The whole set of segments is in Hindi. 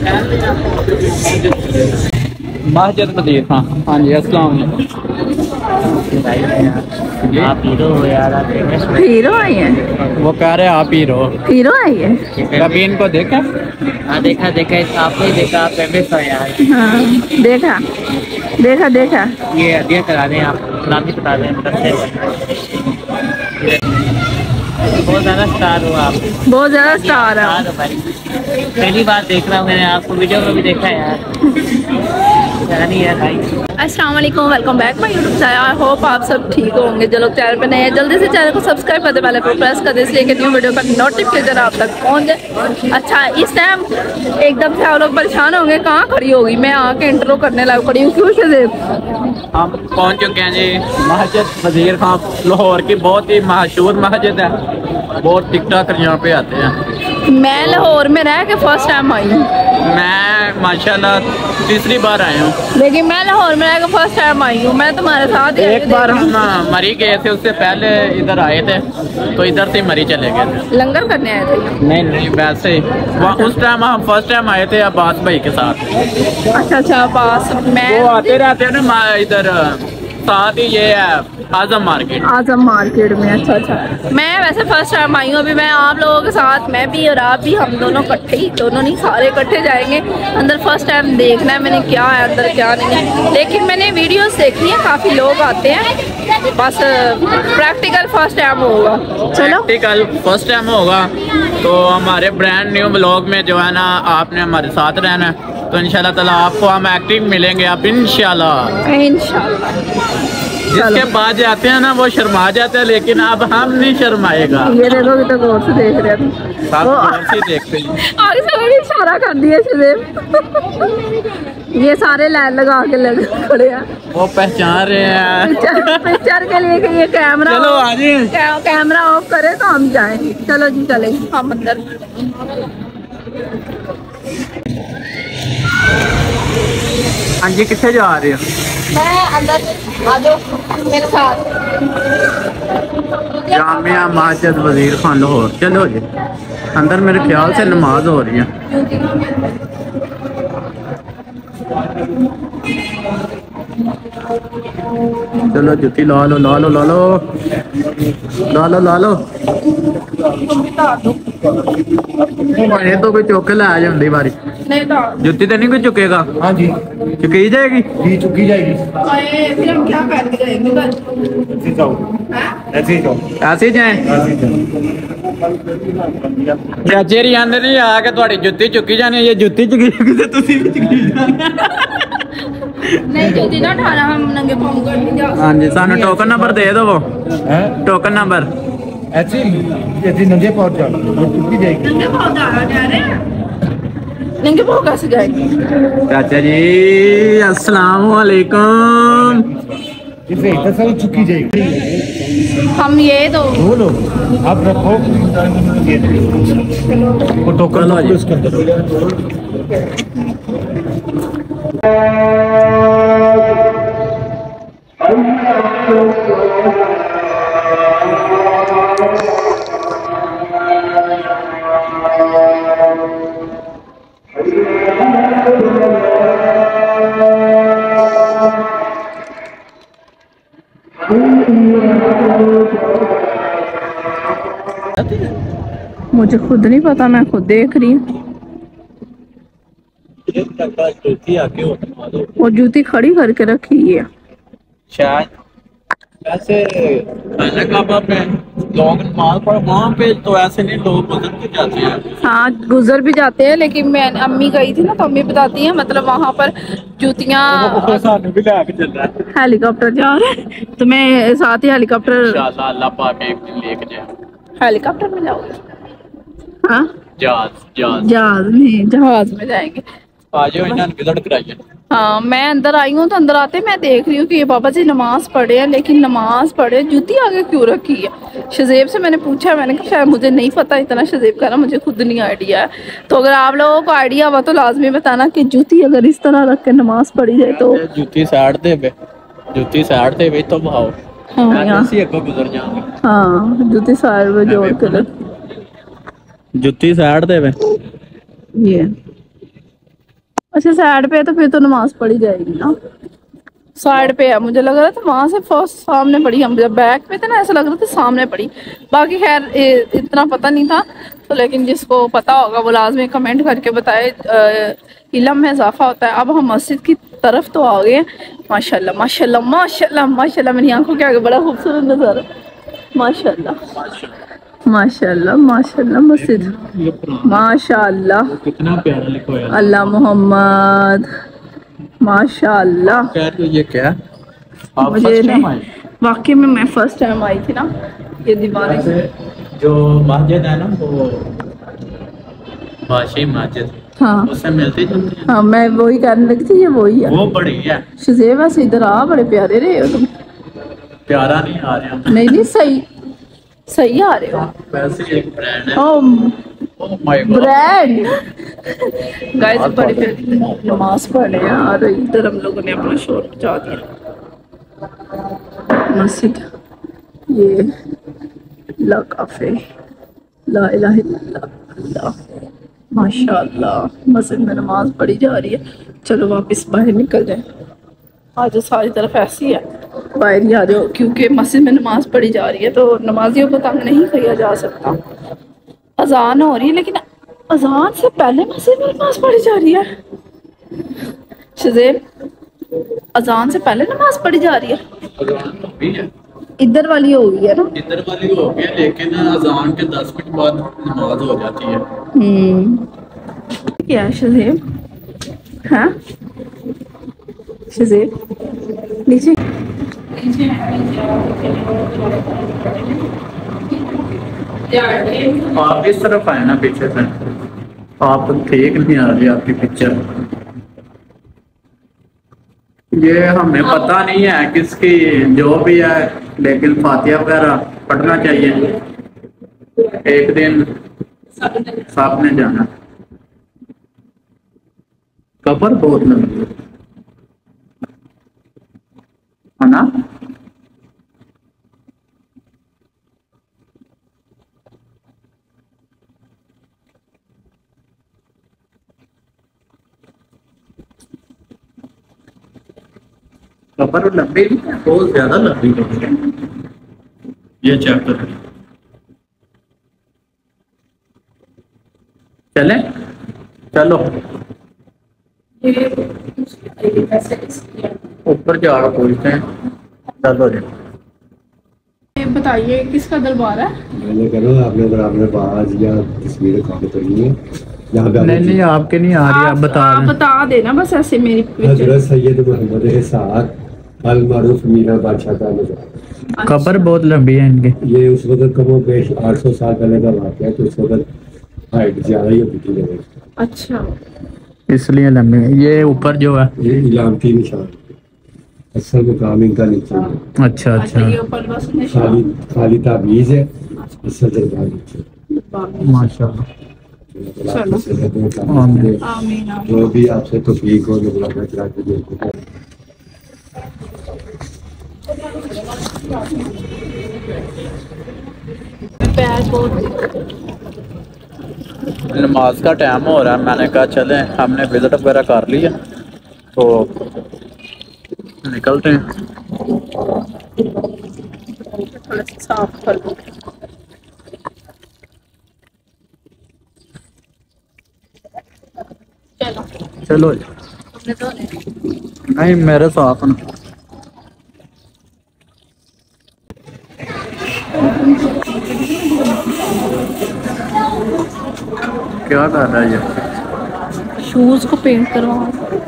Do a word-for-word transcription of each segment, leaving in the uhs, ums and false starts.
मस्जिद वजीर खान। हाँ जी, अस्सलाम आप हीरो हो यार, आप हीरो आई है। वो कह रहे आप हीरो हीरो आई है। कभी इनको देखा? हाँ देखा देखा, आपको ही देखा, आप फेमस हो यार। हाँ देखा देखा देखा। ये हदिया करा दें, आप नाम ही बता दें। बहुत ज़्यादा स्टार हो आप, बहुत ज़्यादा स्टार है। पहली बार देख रहा हूँ मैंने आपको, वीडियो में भी देखा है यार। नहीं है भाई। अस्सलाम वालेकुम, welcome back my YouTube channel. I hope आप सब ठीक होंगे। जो लोग चैनल पे नए हैं जल्दी से चैनल को सब्सक्राइब करते वाले को प्रेस कर दे, इसलिए कि न्यू वीडियो का नोटिफिकेशन आप तक पहुंच जाए। अच्छा, इस टाइम एकदम से आप लोग परेशान होंगे, कहाँ खड़ी होगी मैं आके इंटरव्यू करने लग पड़ी हूँ। क्यों से हम पहुंच चुके हैं जी मस्जिद वजीर खान, लाहौर की बहुत ही मशहूर मस्जिद है। बहुत टिकटॉकर यहाँ पे आते हैं। मैं लाहौर में रह के फर्स्ट टाइम आई हूँ। मैं माशाल्लाह तीसरी बार आया हूँ, लेकिन मैं लाहौर में रह के फर्स्ट टाइम आई हूँ। मैं तुम्हारे साथ एक बार हम मरी गए थे, उससे पहले इधर आए थे तो इधर से मरी चले गए थे। लंगर करने आए थे? नहीं नहीं, वैसे उस टाइम हम फर्स्ट टाइम आए थे अब्बास भाई के साथ। अच्छा अच्छा, अब्बास। मैं वो आते रहते हैं ना इधर, साथ ही ये है आजम मार्केट। आजम मार्केट में। अच्छा अच्छा, मैं वैसे फर्स्ट टाइम आई हूँ। अभी मैं आप लोगों के साथ, मैं भी और आप भी, हम दोनों इकट्ठे ही, दोनों नहीं सारे इकट्ठे जाएंगे अंदर। फर्स्ट टाइम देखना है मैंने क्या है अंदर क्या नहीं है, लेकिन मैंने वीडियोस देखी है, काफ़ी लोग आते हैं। बस प्रैक्टिकल फर्स्ट टाइम होगा। चलो प्रैक्टिकल फर्स्ट टाइम होगा तो हमारे ब्रांड न्यू ब्लॉग में जो है ना आपने हमारे साथ रहना है, तो इंशाल्लाह ताला आपको हम एक्टिव मिलेंगे आप इंशाल्लाह इंशाल्लाह। जिसके बाद जाते हैं ना वो शर्मा जाते हैं, लेकिन अब हम नहीं शर्माएगा। ये देखो कि तो गौर से देख रहे थे, सब गौर से देखते हैं। आगे से आगे इशारा कर दिया सुदेव। ये सारे लाइन लगा के लग खड़े हैं, वो पहचान रहे हैं पिक्चर, पिक्चर के लिए कि ये कैमरा। चलो आगे कै, कैमरा ऑफ करे तो हम जाएं। चलो जी चले हम अंदर। हाँ जी, कितने जा रहे हो? मैं अंदर, आ जाओ मेरे साथ। जामिया मस्जिद वजीर खान लाहौर। चलो जी अंदर, मेरे ख्याल से नमाज हो रही है। चलो जुती ला लो ला लो ला लो ला लो ला लो। ये तो कोई चुक ला जाती बारी, जुती तो नहीं कोई चुकेगा? हाँ जी, चुकी जाएगी जी, चुकी जाएगी। फिर हम क्या करके जाएंगे? ऐसे ही जाओ, ऐसे ही जाए। चाचे री आंदे नहीं आके थोड़ी जुत्ती चुकी जानी, ये जुत्ती चुकी चुकी तो तुसी भी चुकी नहीं जुत्ती ना उठाना, हम नंगे पाँव कर जा। हाँ जी, सानू टोकन नंबर दे दो। वो टोकन नंबर ऐसे ऐसे नंगे पाँव जाओ, चुकी जाएगी। नंगे पाँव जा रहे हैं, नंगे पाँव कैसे जाएंगे? चाचा जी अस्सलाम वालेकुम। इसे तसल्ली चुकी जाएगी। हम ये तो बोलो आप रखो वो टोकन लो उसके अंदर। मुझे खुद नहीं पता, मैं खुद देख रही हूँ। वो जूती खड़ी करके रखी है शायद। वैसे खाना काबा पे लोग नमाज पढ़, वहाँ पे तो ऐसे नहीं, लोग गुजर के जाते हैं। हाँ गुजर भी जाते हैं, लेकिन मैं अम्मी गई थी ना तो अम्मी बताती हैं, मतलब वहाँ पर जूतियाँ भी लेके चल रहा है। हेलीकॉप्टर जा रहे हैं तो मैं साथ ही हेलीकॉप्टर, इंशाल्लाह अल्लाह पाक एक दिन लेके जाए। हेलीकॉप्टर में जाओगे? हाँ जहाज जहाज जहाज में, जहाज में जाएंगे। आज इन्होंने विजिट कराई। हाँ मैं अंदर आई हूँ तो अंदर आते मैं देख रही हूँ कि ये बाबा जी नमाज पढ़े हैं, लेकिन नमाज पढ़े जूती आगे क्यों रखी है? शज़ेब से मैंने पूछा, मैंने कहा शायद मुझे नहीं पता इतना। शज़ेब का ना मुझे खुद नहीं आइडिया है, तो अगर आप लोगों को आइडिया हुआ तो लाजमी बताना कि जूती अगर इस तरह रख के नमाज पढ़ी जाए तो। जूती साइड दे बे, जूती साइड दे बे तो भाओ। हाँ यहाँ गुजर जाएंगे। हाँ जूती साइड में जोड़ के, जुत्ती साइड दे बे। ये अच्छा साइड पे है तो फिर तो नमाज पढ़ी जाएगी ना। साइड पे है, मुझे लग रहा था वहां से फर्स्ट सामने पड़ी, हम जब बैक पे थे ना ऐसा लग रहा था सामने पड़ी। बाकी खैर इतना पता नहीं था, तो लेकिन जिसको पता होगा वो लाजमी कमेंट करके बताए। इल्म में इजाफा होता है। अब हम मस्जिद की तरफ तो आ गए। माशाल्लाह माशाल्लाह माशाल्लाह माशाल्लाह, मेरी आंखों के आगे बड़ा खूबसूरत नज़ारा। माशाल्लाह माशाल्लाह माशाल्लाह मस्जिद माशाल्लाह, कितना प्यारा लिखा है अल्लाह मोहम्मद माशाल्लाह। ये क्या आप मुझे वाकई में मैं फर्स्ट टाइम आई थी ना ये दीवाने से। जो मस्जिद है ना वो बादशाही मस्जिद, हाँ उससे मिलती जुलती है। हाँ मैं वही कहने लगी थी, ये वही है। वो बड़ी है शज़ेबा से इधर आ, बड़े प्यारे रहे हो तुम। प्यारा नहीं आ रहे हो। नहीं नहीं सही सही आ रहे हो। वैसे एक ब्रांड है। Oh oh my God, brand. Guys बड़ी प्यारी नमाज पढ़ रहे हैं और इधर हम लोगों ने अपना शोर मचा दिया। मस्जिद ये ला काफे ला इलाहा इल्लल्लाह माशाल्लाह। मस्जिद में नमाज पढ़ी जा रही है। चलो वापस बाहर निकल जाए। आज सारी तरफ ऐसी है, बाहर ही आ जाओ, क्योंकि मस्जिद में नमाज पढ़ी जा रही है तो नमाजियों को तंग नहीं किया जा सकता। अजान हो रही है लेकिन अजान से पहले मस्जिद में नमाज पढ़ी जा रही है। शज़ेब अजान से पहले नमाज पढ़ी जा रही है। अजान भी है, इधर वाली हो गई है ना, इधर वाली हो गई है, लेकिन अजान के दस मिनट बाद नमाज हो जाती है। हम्म क्या है शज़ेब? हाँ शज़ेब नीचे आप इस तरफ आए ना पीछे से, आप ठीक नहीं आ रही आपकी पिक्चर। ये हमें पता नहीं है किसकी जो भी है, लेकिन फातिहा वगैरह पढ़ना चाहिए। एक दिन साथ में जाना। कब्र बहुत लंबी है ना। कब्र लंबी नहीं है, बहुत ज्यादा लंबी कब्र है। ये चेक कर, चले चलो ऊपर जाकर पूछते हैं। चलो जी बताइए किसका दरबार है? मैंने कहा आपने अगर आपने बाज या तस्वीरें कॉपी करनी है यहाँ पे। नहीं नहीं आपके नहीं आ रही, आप बता आप बता देना बस ऐसे मेरी। हजरत सैयद मोहम्मद इसाक अल मारूफ मीरा बादशाह का मज़ार। कब्र बहुत लंबी है इनकी। ये उस वक्त कमो पेश आठ सौ साल पहले का वाक़या है, तो उस वक्त हाइट ज्यादा ही होती थी लोगों की, अच्छा इसलिए लंबी है। ये ऊपर जो है ये इलामती निशान, असल मुकाम इनका नीचे है। अच्छा अच्छा, ये ऊपर बस खाली खाली ताबीज है, असल दरबार नीचे। माशाल्लाह। चलो आमीन। आमीन। जो भी आपसे तौफीक हो मुबारक करा के देखो। नमाज का टाइम हो रहा है, मैंने कहा चले, हमने विजिट वगैरह कर लिया तो निकलते हैं। थोड़ा सा साफ कर लो। चलो चलो हमने तो नहीं मेरे साथ ना। क्या कर रहा है ये? शूज को पेंट करवा।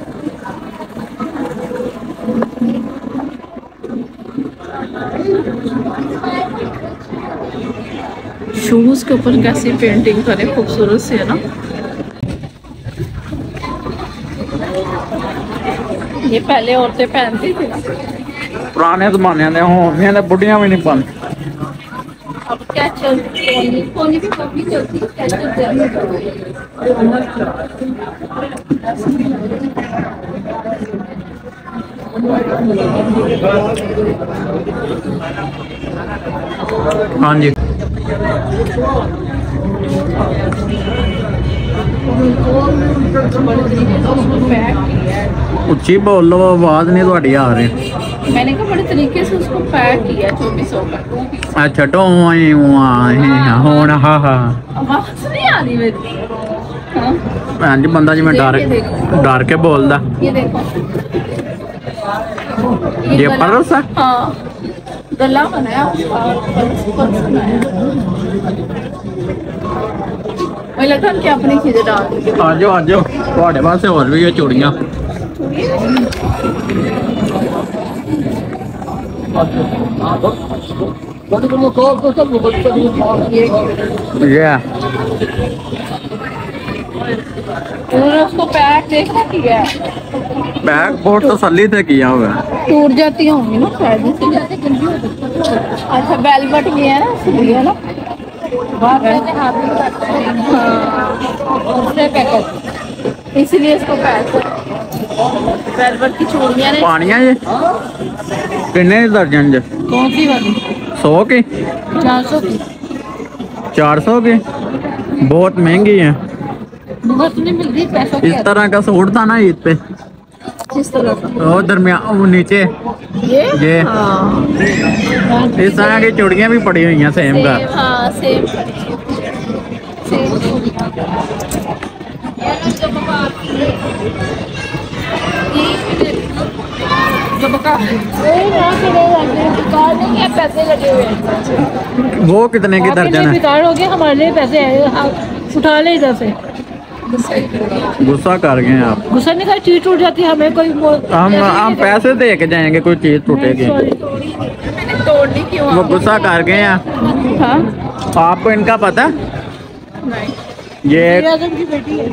शूज के ऊपर कैसी पेंटिंग करें, खूबसूरत से है ना। ये पहले औरतें पहनती थी ना, पुराने जमाने में होने ने बुढ़ियां भी नहीं पान। अब क्या चलती कोनी भी कभी चलती क्या चलती। हाँ जी उच्ची बोल लो, आवाज नहीं थोड़ी आ रही। मैंने कहा बड़े तरीके से उसको पैक किया चौबीस सौ का। अच्छा तो वही होना। हाँ हाँ आवाज नहीं आ रही मेरी। हाँ भैन जी बंदा जी मैं डर डर के बोलदा। ये देखो ये पर्स है। हाँ गला बनाया उसका, पर्स बनाया। मुझे लगता है कि अपनी चीजें डाल दी। आ जाओ आ जाओ, थोड़े पास और भी है चूड़ियाँ। ये उन्होंने उसको पैक देखना किया है। बैग बहुत तसल्ली से किया हुआ है। टूट जाती होंगी ना शायद इसलिए। अच्छा वेलवेट भी है ना इसलिए ना। हाँ इसलिए इसको पैक वेलवेट की चूड़ियाँ ने। पानिया ये कितने दर्जन जे? कौन सी वाली? सौ की? चार सौ की। चार सौ की बहुत महंगी है। बहुत नहीं मिल रही पैसों की। इस तरह का सूट था ना ईद पे। किस तरह का? वो दरमियान वो नीचे ये ये हाँ इस तरह की चूड़ियाँ भी पड़ी हुई हैं सेम का। सेम, हाँ सेम सेम। पैसे लगे हुए हैं। वो कितने की दर्जन है? बेकार हो गया, हमारे लिए पैसे आए, उठा ले इधर से। गुस्सा कर गए हैं आप। गुस्सा नहीं कर, चीज टूट जाती है हमें कोई। हम हम पैसे दे के जाएंगे, कोई चीज टूटेगी। तोड़नी क्यों? वो गुस्सा कर गए हैं। हाँ आपको इनका पता है? ये की बेटी है।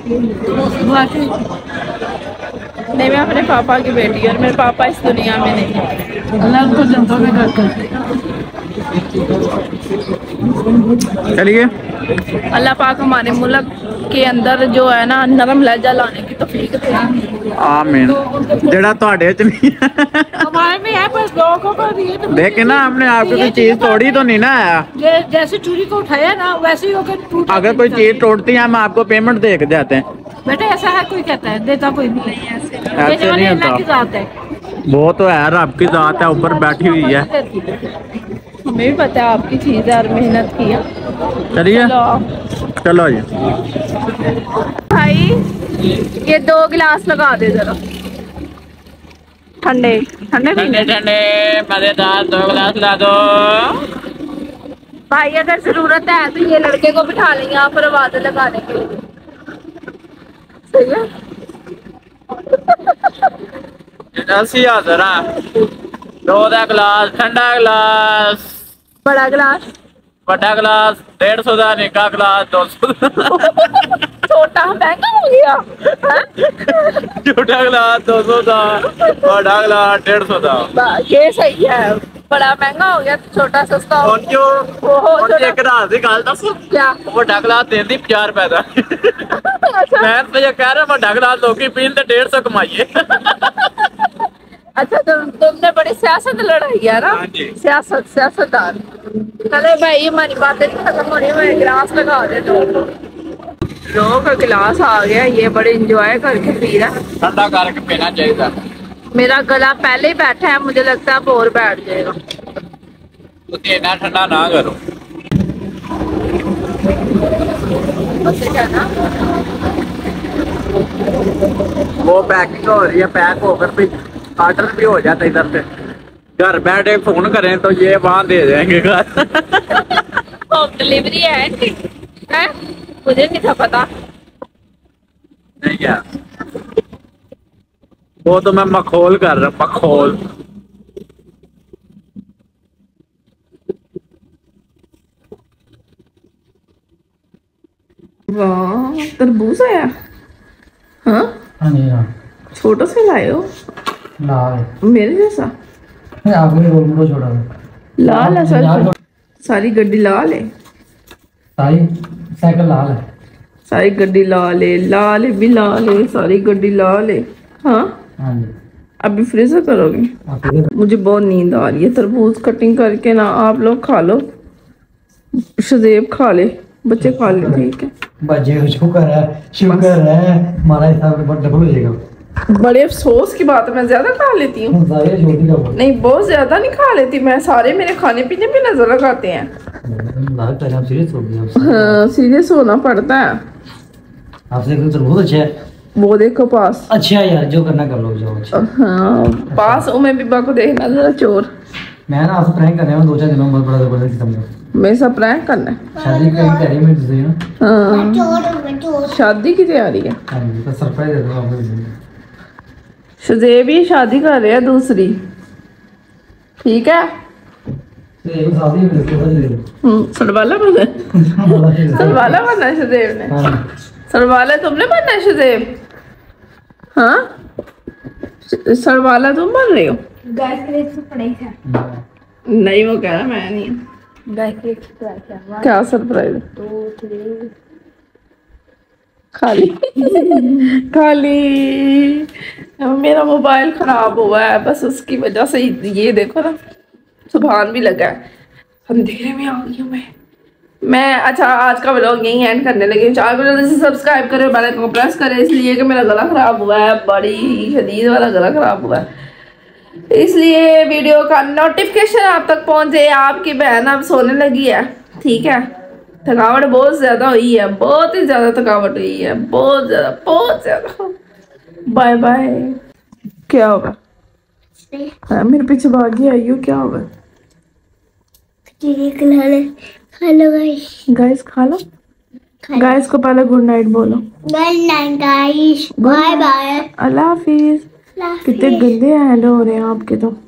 नहीं मैं अपने पापा की बेटी हूँ और मेरे पापा इस दुनिया में नहीं। अल्लाह को जनता में करते। चलिए अल्लाह पाक हमारे मुल्क के अंदर जो है ना नरम लहजा लाने की तौफीक दे। आमीन। जेड़ा ਤੁਹਾਡੇ ਚ नहीं है। हमारे में है बस लोगों को दिए तो। लेकिन ना आपने आपको कोई चीज तोड़ी तो नहीं ना आया। जैसे चूड़ी को उठाया ना वैसे ही होकर टूट। अगर कोई चीज टूटती है हम आपको पेमेंट दे के जाते हैं। बेटा ऐसा है कोई कहता है देता कोई नहीं है। ऐसे नहीं होता। की जात है। वो तो है रब की जात है, ऊपर बैठी हुई है। हमें भी पता है आपकी चीज है और मेहनत की है। चलिए चलो जी भाई ये दो गिलास लगा दे जरा ठंडे ठंडे ठंडे ठंडे मजेदार दो गिलास ला दो। भाई अगर जरूरत है तो ये लड़के को बिठा लें यहाँ पर आवाज लगाने के लिए। सही है। अस्सी हजार दो दा गिलास ठंडा गिलास बड़ा गिलास बड़ा गिलास डेढ़ सौ का निका गिलास दो सौ छोटा महंगा हो गया। छोटा गिलास दो सौ का बड़ा गिलास डेढ़ सौ का। ये सही है। बड़ा महंगा हो गया तो छोटा सस्ता हो और जो एक रात की गल दस क्या बड़ा गिलास देती पचास रुपए का। अच्छा मैं तो ये कह रहा बड़ा गिलास लोग पीन तो डेढ़ सौ कमाइए। अच्छा तुम तुमने बड़ी सियासत लड़ाई है ना। सियासत सियासतदार। चले भाई हमारी बातें खत्म हो रही है। गिलास लगा दे दो। लोगों का गिलास आ गया, ये बड़े इंजॉय करके पी रहा है। ठंडा करके पीना चाहिए। मेरा गला पहले ही बैठा है, मुझे लगता है अब और बैठ जाएगा। तो इतना ठंडा ना करो। वो पैकिंग हो रही है, पैक होकर भी ऑर्डर भी हो जाता है इधर से। घर बैठे फोन करें तो ये वहाँ दे देंगे घर। होम डिलीवरी है, है? मुझे नहीं था पता। नहीं क्या वो तो मैं मखौल कर रहा हूँ, मखौल। वाह तरबूज आया। हाँ हाँ जी हाँ छोटा से लाए हो लाल मेरे जैसा। आपने रोल को छोड़ा लाल है सारी सारी गड्डी लाल है। सारी साइकिल लाल है। सारी गड्डी लाल है, लाल है भी लाल है, सारी गड्डी लाल है। हाँ हाँ जी अभी फ्रीजर करोगे? मुझे बहुत नींद आ रही है। तरबूज कटिंग करके ना आप लोग खा लो, शजेब खा ले, बच्चे खा ले। ठीक है। बजे शुक्र है शुक्र है हमारा हिसाब बहुत डबल हो जाएगा। बड़े अफसोस की बात है, मैं ज्यादा खा लेती हूँ। ज़ाहिर है छोटी का बोल नहीं बहुत ज्यादा नहीं खा लेती मैं, सारे मेरे खाने पीने पे नजर लगाते हैं। लास्ट टाइम सीरियस हो गया आपसे। हाँ सीरियस होना पड़ता है। आपसे तो बहुत अच्छा है। वो देखो पास। अच्छा यार जो करना कर लो जाओ। अच्छा हाँ पास उमे बिब्बा को देखना जरा चोर। मैं ना आपसे प्रैंक करने में दो चार दिनों में बहुत बड़ा जबरदस्त किस्म का मेरे साथ प्रैंक करना है। शादी की तैयारी में तुझे ना। हाँ शादी की तैयारी है। हाँ जी तो सरप्राइज दे दूंगा आपको। शुजेब भी शादी कर रहे हैं दूसरी, ठीक है। तो ये शादी में इसको बदल दे। हम्म सरवाला बना सरवाला बनना शुजेब ने। हां सरवाला तुमने बनना है शुजेब? हाँ सरवाला तुम बन रहे हो? गाइस के लिए सरप्राइज है। नहीं वो कह रहा मैं नहीं। गाइस के लिए सरप्राइज है। क्या सरप्राइज? दो थ्री खाली खाली मेरा मोबाइल खराब हुआ है, बस उसकी वजह से ये देखो ना सुबहान भी लगा है। अंधेरे में आ गई हूँ मैं मैं अच्छा आज का व्लॉग यही एंड करने लगी हूँ। चार को जल्दी से सब्सक्राइब करें, बेल आइकन को प्रेस करें, इसलिए कि मेरा गला खराब हुआ है, बड़ी शदीद वाला गला खराब हुआ है, इसलिए वीडियो का नोटिफिकेशन आप तक पहुंचे। आपकी बहन अब सोने लगी है, ठीक है। थकावट बहुत ज्यादा हुई है, बहुत ही ज्यादा थकावट हुई है, बहुत ज्यादा बहुत ज्यादा। Bye bye. क्या होगा? हाँ, मेरे पीछे भागी आई हो, क्या होगा? Hello guys. गाइस खा लो। गाइस को पहले गुड नाइट बोलो। Good night guys, bye bye, अल्लाह हाफिज। कितने गंदे हैंड हो रहे हैं आपके तो।